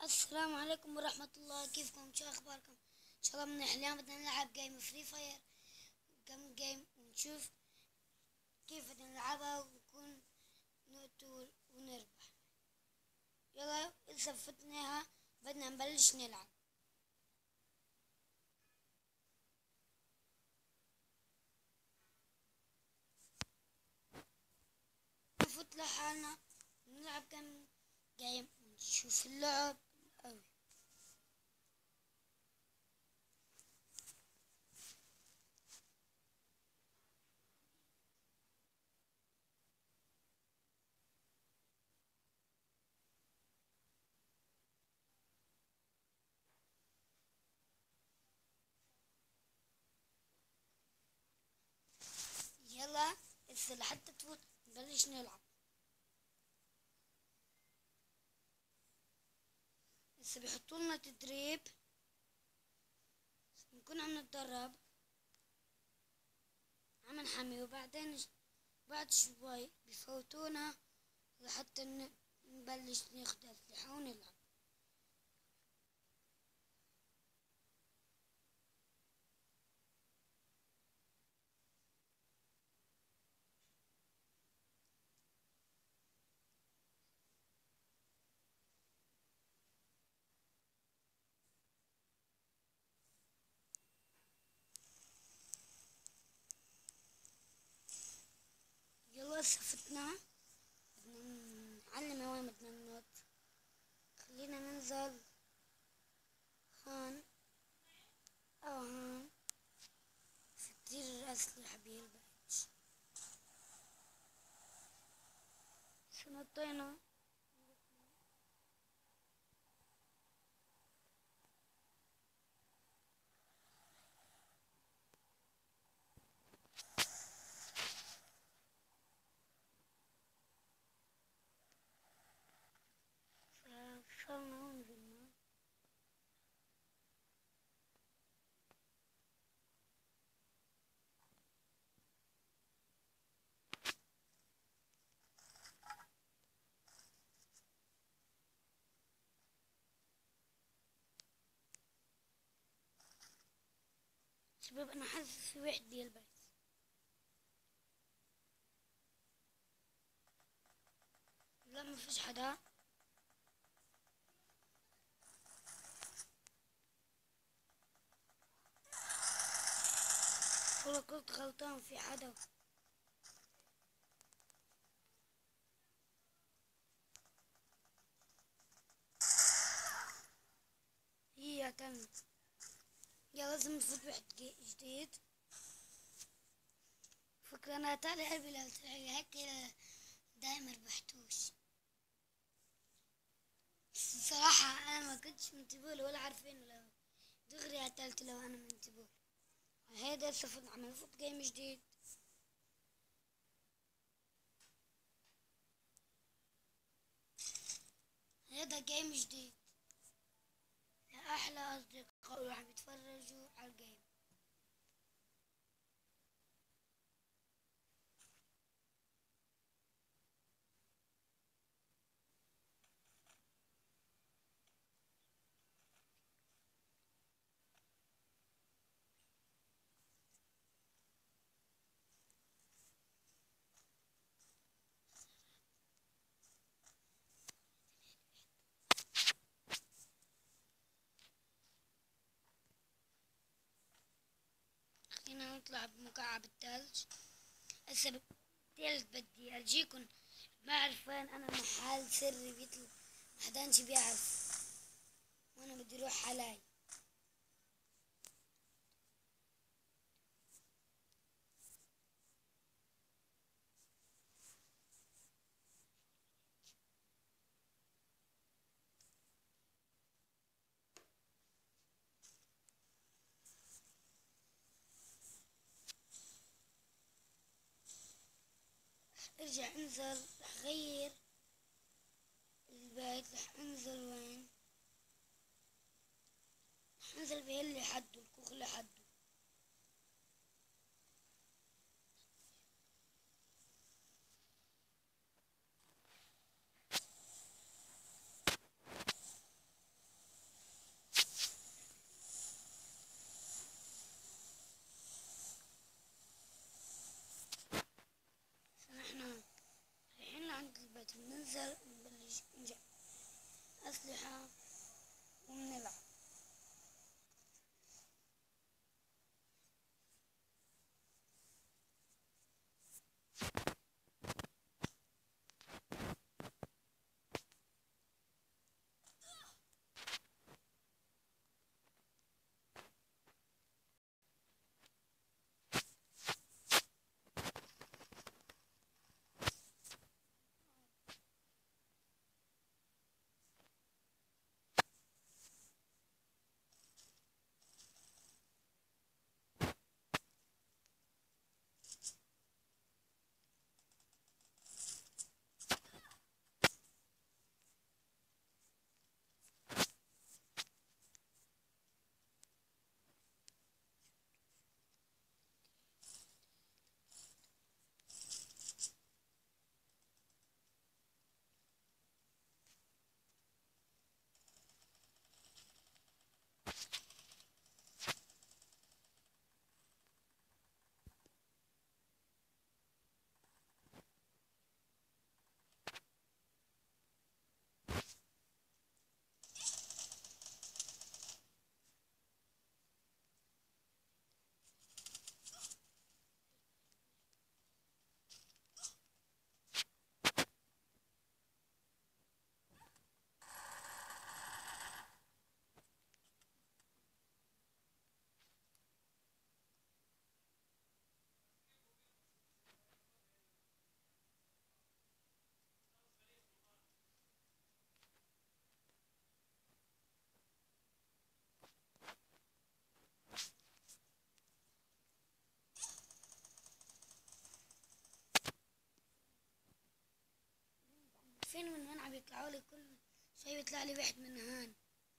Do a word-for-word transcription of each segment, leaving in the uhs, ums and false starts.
السلام عليكم ورحمة الله. كيفكم؟ شو أخباركم؟ إن شاء الله منيح. اليوم بدنا نلعب جيم فري فاير. كم جيم ونشوف كيف بدنا نلعبها ونكون نقتل ونربح. يلا إذا فتناها بدنا نبلش نلعب. نفوت لحالنا نلعب كم جيم ونشوف اللعب قوي. يلا إذا لحتى تفوت نبلش نلعب. إذا بيحطوا لنا تدريب نكون عم نتدرب عم نحمي، وبعدين بعد شوي بفوتونا لحتى نبلش ناخد أسلحة ونلعب. يلا صفتنا بدنا نعلم وين بدنا ننط. خلينا ننزل هون أو هون، في كتير أسلحة بهالبيت. شو نطينا فوصلنا ونزلنا. شباب أنا حاسس في واحد بهالبيت. لا ما فيش حدا. والله كنت غلطان، في حدا. هي تم. يا لازم نفوت واحد جديد. فكرة أنا تالي قلبي لو تلعب هيك دايما ربحتوش. الصراحة أنا ما كنتش منتبه ولا عارفين لو دغري قتلت لو أنا منتبه. هيدا صفت عم نفوت جيم جديد. هيدا جيم جديد لأحلى أصدقاء اللي عم يتفرجوا على الجيم. خلينا نطلع بمكعب الثلج. هسه بالتلج بدي أرجيكم. ما أعرف وين أنا، محل سري بيطلع محدانش بيعرف، وأنا بدي أروح علي. ارجع انزل، رح غير البيت. رح انزل وين؟ رح انزل بهاللي حده، الكوخ اللي حده. عارفين من وين عم يطلعوا لي؟ كل شوي بيطلع لي واحد من هان.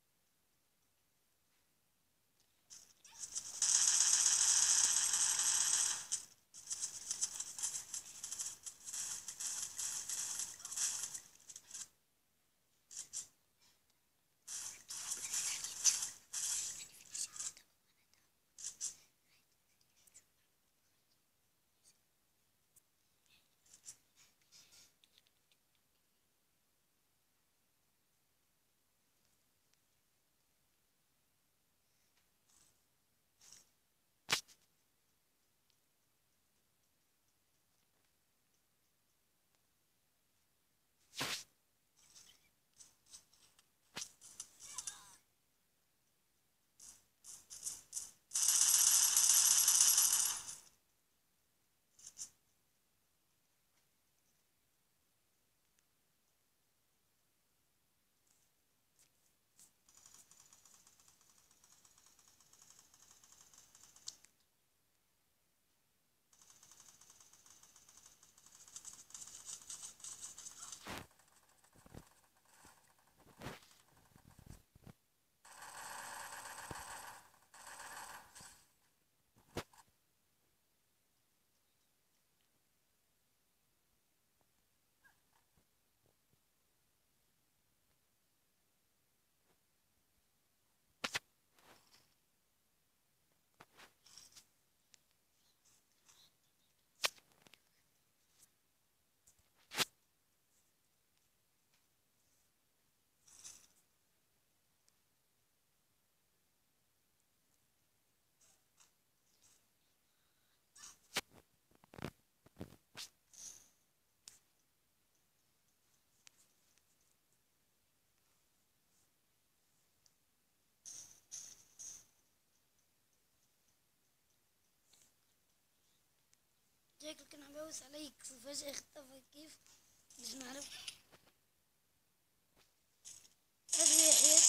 شكله كان عم يبوس علي وفجأة اختفى. كيف؟ مش معرف. هذا يحيى.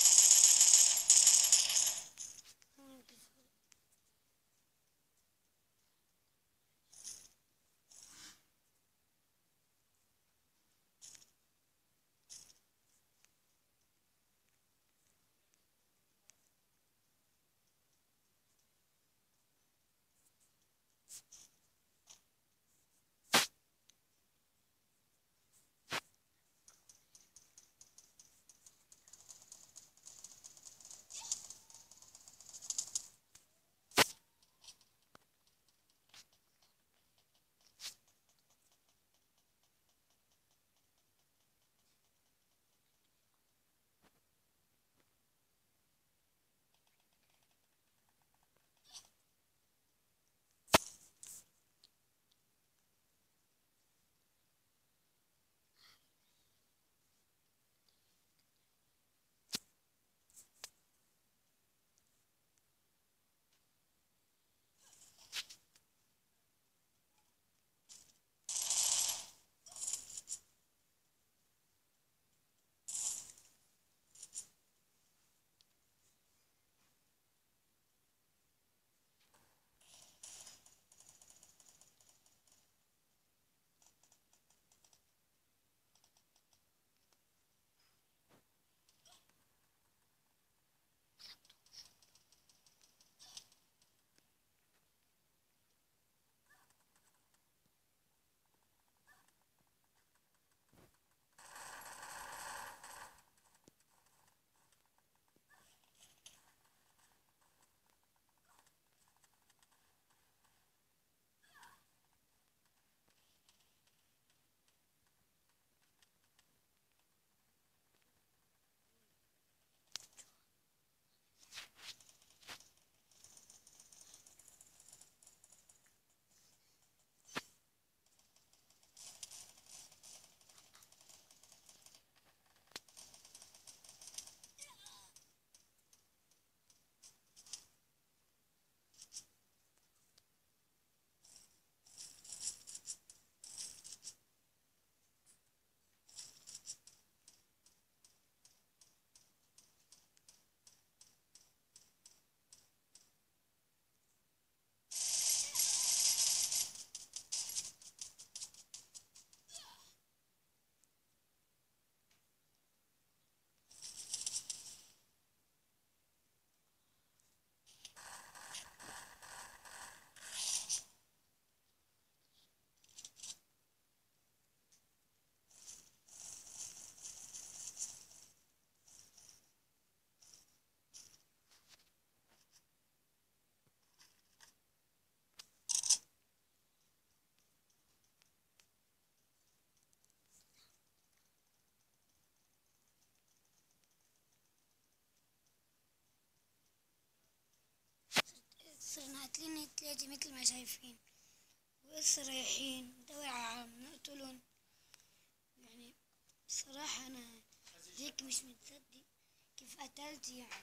صرنا قاتلين تلاتة مثل ما شايفين، وهسه رايحين ندور على العالم نقتلهم. يعني بصراحة أنا هيك مش متصدق كيف قتلت يعني.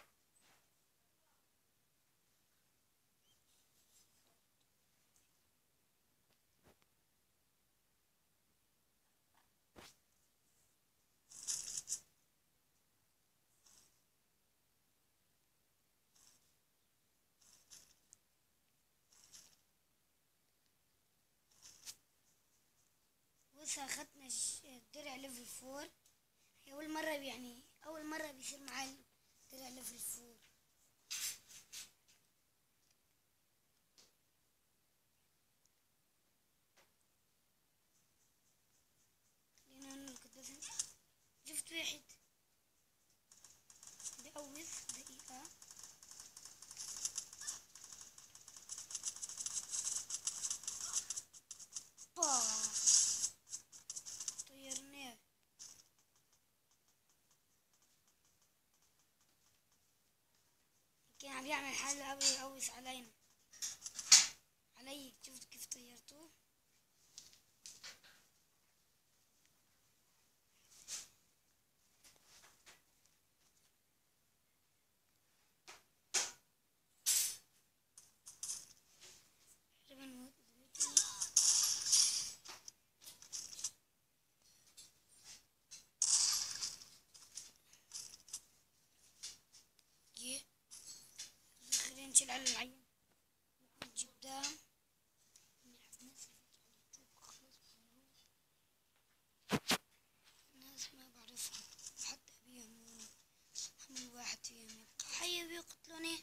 بص أخدنا الدرع ليفل فور. هي أول مرة يعني أول مرة بيصير معاي الدرع ليفل فور. خلينا نركض بس. شفت واحد بيقوز دقيقة. باه طيرناه. كان عم يعمل حالة أوي يقوز علينا علي. شفت كيف طيرتوه. تقريبا موت دلوقتي. جه خلينا نشيل على العين. نجيب دام. ناس ما بعرفهم حتى بيهم. هم واحد فيهم يبقى حي بيقتلوني.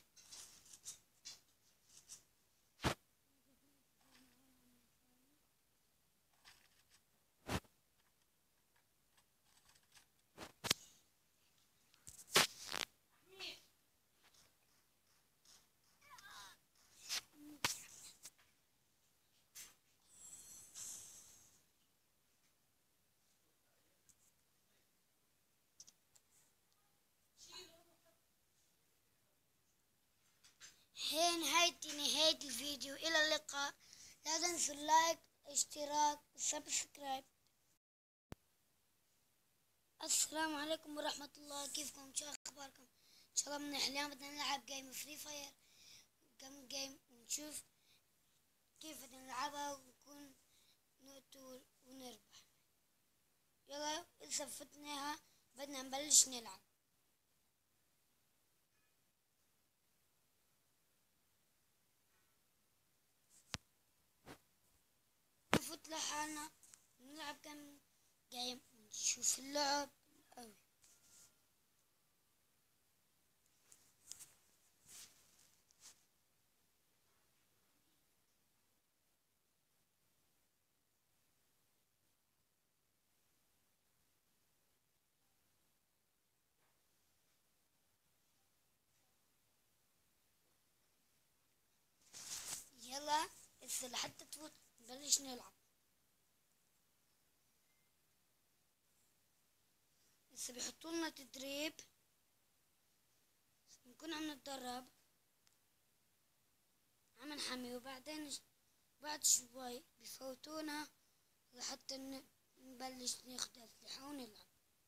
هي نهاية نهاية الفيديو. إلى اللقاء. لا تنسوا اللايك اشتراك سبسكرايب. السلام عليكم ورحمة الله. كيفكم؟ شو أخباركم؟ إن شاء الله منيح. اليوم بدنا نلعب جيم فري فاير. كم جيم ونشوف كيف بدنا نلعبها ونكون نقتل ونربح. يلا إذا فتناها بدنا نبلش نلعب. نفوت لحالنا نلعب كم جيم ونشوف اللعب أوي. يلا إذا لحتى تفوت نبلش نلعب. إذا بيحطولنا تدريب نكون عم نتدرب عم نحمي، وبعدين بعد شوي بفوتونا لحتى نبلش ناخد أسلحة ونلعب.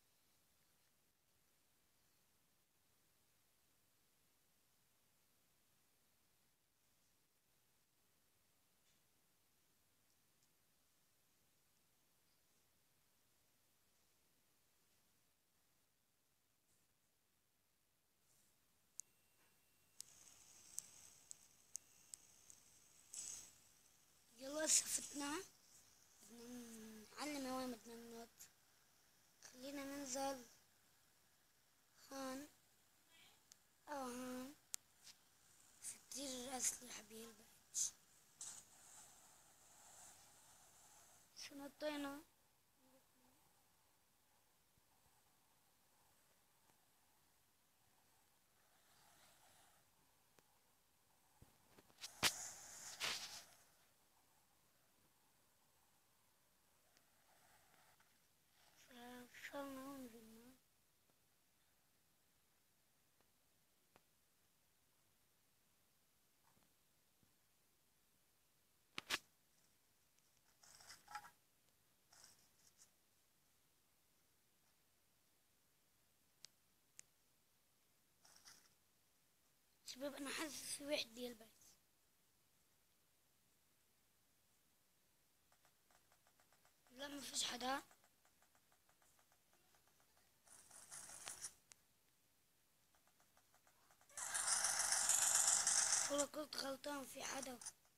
يلا سفتنا بدنا نعلم وين بدنا ننط. خلينا ننزل هون أو هون. في كتير أسلحة بهالبيت. شو نطينا. فوصلنا ونزلنا. شباب انا حاسس في واحد بيلبس. لا مفيش حدا. والله كنت غلطان في حدا.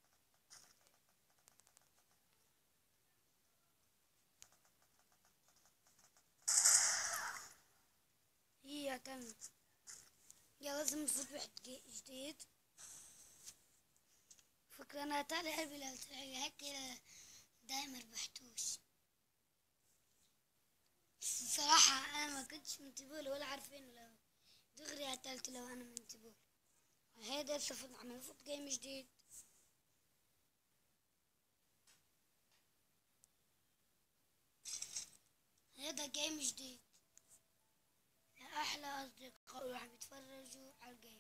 هي تم. يا لازم نفوت واحد جي- جديد. فكرة انا تالي قلبي لو طلع لي هيك دايما ربحتوش. الصراحة انا ما كنتش منتبه ولا عارفين لو دغري قتلت لو انا منتبه. هيدا صفر عمل فوت جيم جديد. هيدا جيم جديد لأحلى أصدقاء راح بيتفرجوا على الجيم.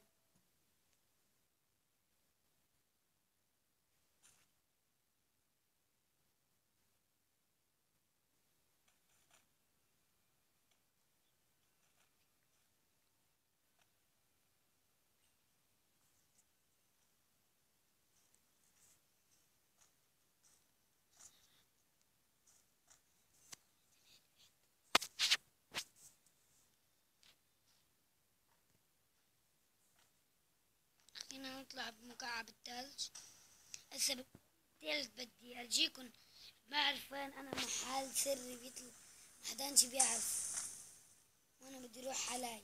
خلينا نطلع بمكعب الثلج. هسه بالتالت بدي أجيكم. بعرف وين أنا محل سري بيطلع محدانش بيعرف، وأنا بدي أروح حلاي.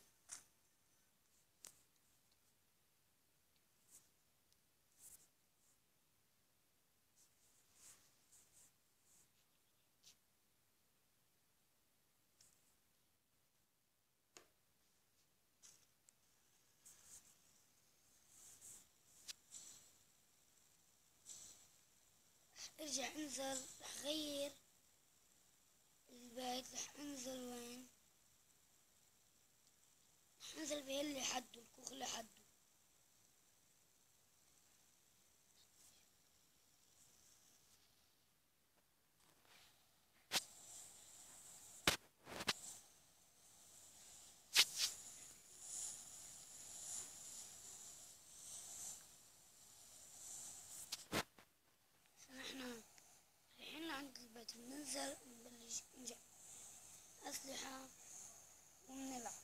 ارجع انزل رح غير البيت. رح انزل وين؟ رح انزل بهاللي حده الكوخ اللي حده. نحن رايحين لعند البيت بننزل نبلش نجيب أسلحة وبنلعب.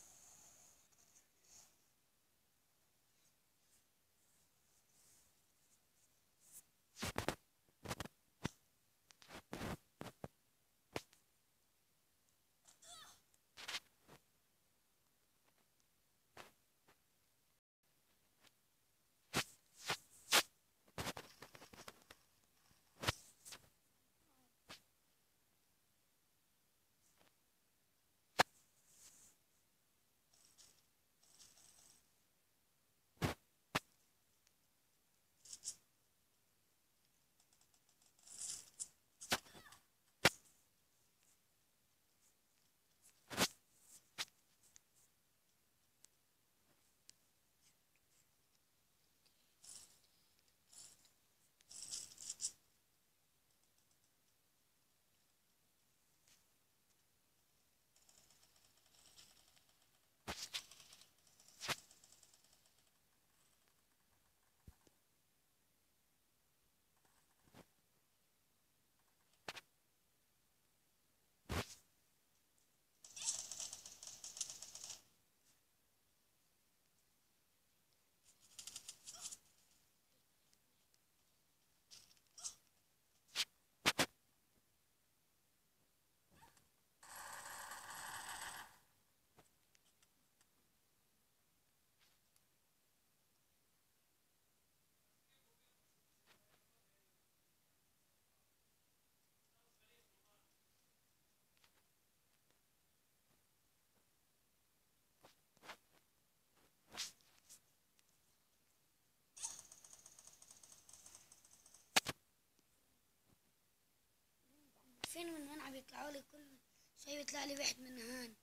فين من وين عم يطلعوا لي كل شوي بيطلع لي واحد من هان.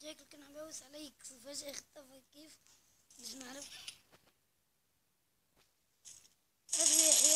هيك كان عم يوس علي فجأة اختفى كيف مش معرف. هذه يحيى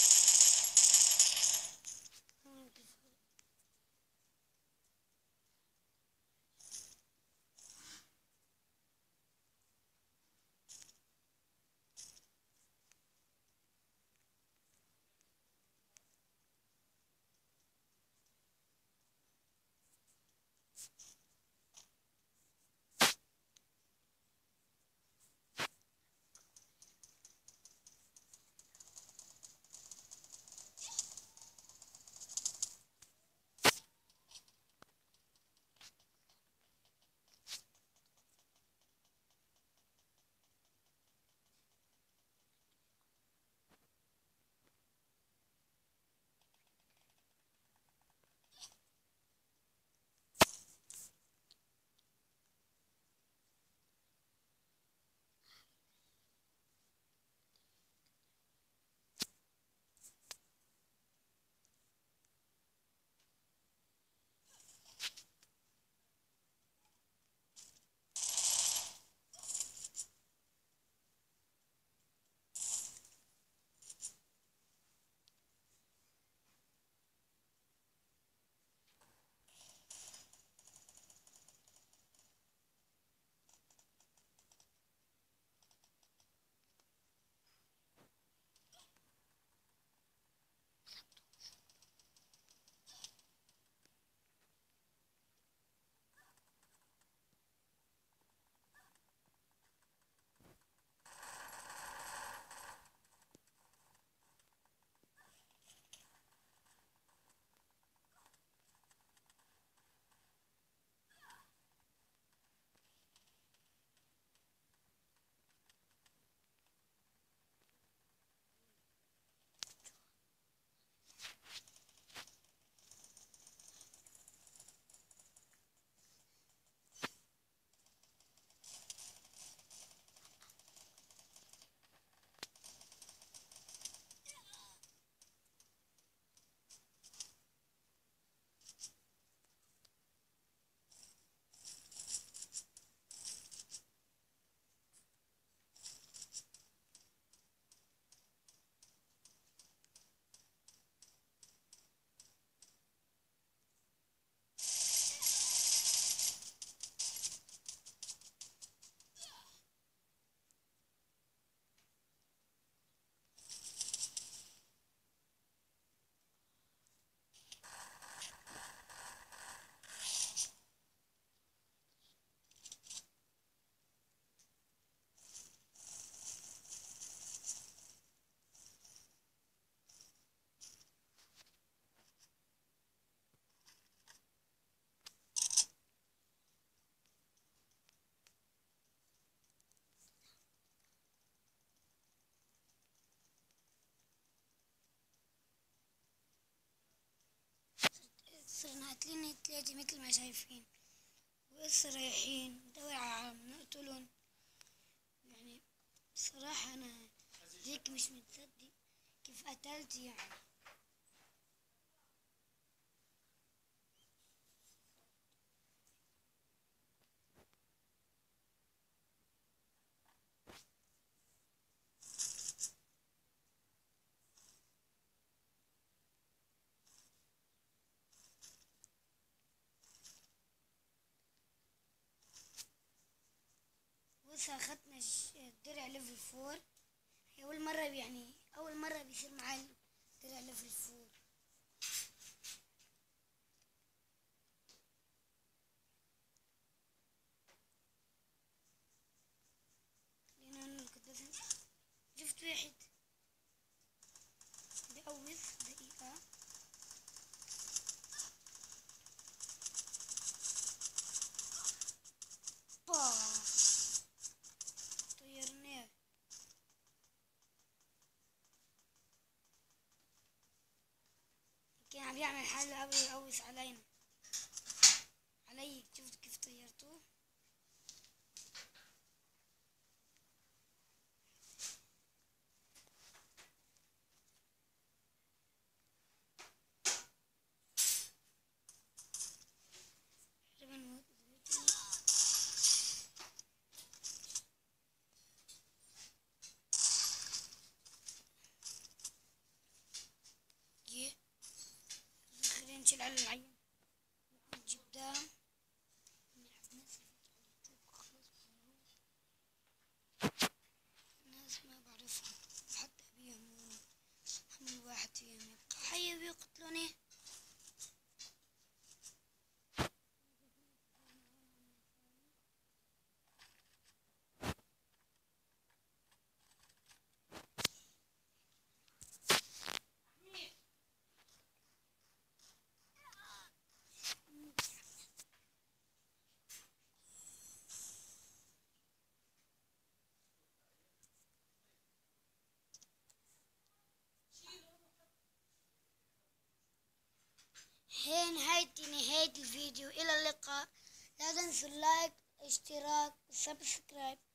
صرنا قاتلين ثلاثة مثل ما شايفين، وهسه رايحين ندور عم نقتلهم. يعني بصراحة أنا هيك مش متصدق كيف قتلت يعني. وهسه أخدنا الدرع ليفل فور. هي أول مرة يعني أول مرة بيصير معي الدرع ليفل فور. خلينا نركض بس. شفت واحد بقوز دقيقة. با طيرناه. كان عم يعمل حاله قبل يقوس علينا علي. شفت كيف طيرتوه. تقريبا موت دلوقتي. ننزل على العين قدام ناس ما بعرفهم حتى أبيهم من واحد فيهم يبقى حي ويقتلوني. هي نهايتي نهاية الفيديو، إلى اللقاء. لا تنسوا اللايك، اشتراك، سبسكرايب.